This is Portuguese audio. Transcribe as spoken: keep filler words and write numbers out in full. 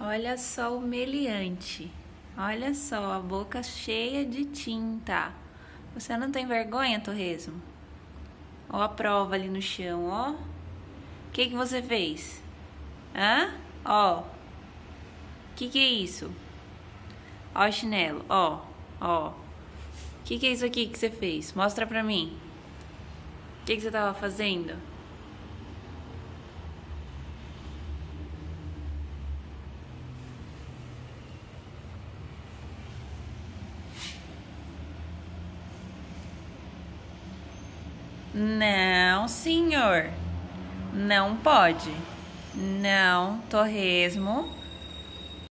Olha só o meliante. Olha só, a boca cheia de tinta. Você não tem vergonha, Torresmo? Ó a prova ali no chão, ó. O que que você fez? Hã? Ó. O que que é isso? Ó o chinelo, ó, ó. O que que é isso aqui que você fez? Mostra pra mim. O que que você tava fazendo? Não, senhor. Não pode. Não, Torresmo.